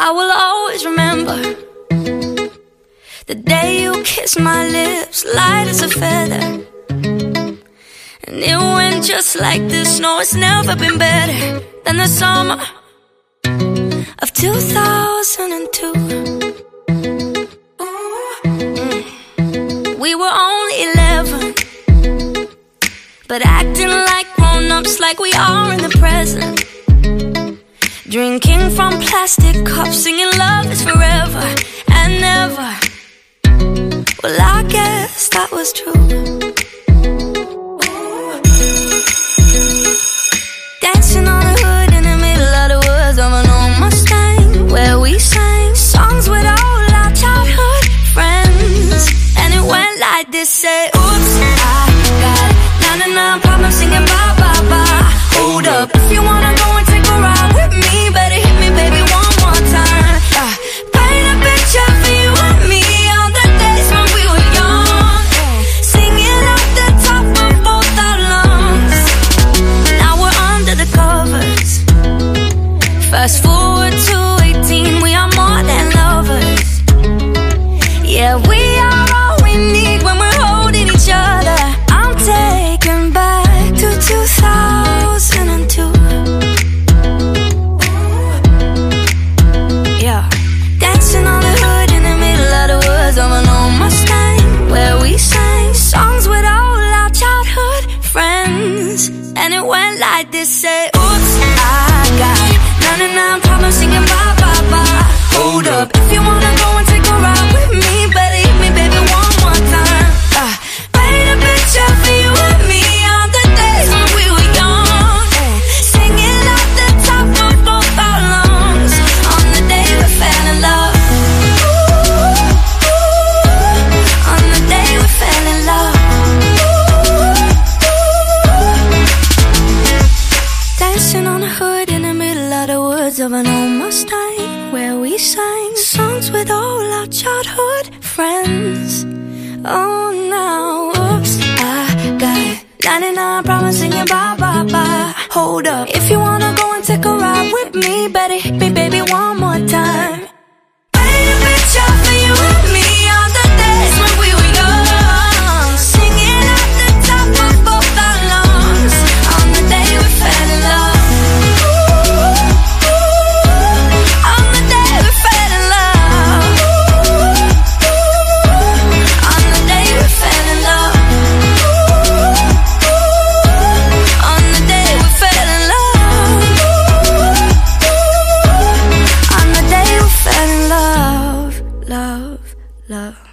I will always remember the day you kissed my lips, light as a feather. And it went just like this. No, it's never been better than the summer of 2002. We were only 11, but acting like grown-ups, like we are in the present. Drinking from plastic cups, singing love is forever and never. Well, I guess that was true. Dancing on the hood in the middle of the woods of an old Mustang, where we sang songs with all our childhood friends. And it went like this, say, oops, I got 99 problems singing bye, bye, bye. Hold up, if you wanna go and take a ride with me, better hit me, baby, one more time. Paint a picture for you and me on the days when we were young, singing off the top of both our lungs. Now we're under the covers. Fast forward to 18, we are more than lovers. Yeah, we are all we need when we're holding each other. I'm taken back to 2002. Yeah, dancing on the hood in the middle of the woods of an old Mustang, where we sang songs with all our childhood friends. And it went like this, say, oops, I got 99 problems singing bye, bye, bye. Hold up, if you wanna go and take a ride with me, better hit me, baby, one more time. Paint a picture for you and me on the days when we were young, singing off the top of both our lungs on the day we fell in love. On the day we fell in love. Dancing on the hood in the middle of the woods of an old Mustang, where we sang songs with all our childhood friends. Oh, now, oops, I got 99 problems singing bye, bye, bye. Hold up, if you wanna go and take a ride with me, better hit me, baby, one more time. Paint a picture for you and me on the days when we were young, singing at the top of both our lungs on the day we fell in love. On the day we fell in love. On the day we fell in love. On the day we fell in love. On the day we fell in love. Love, love.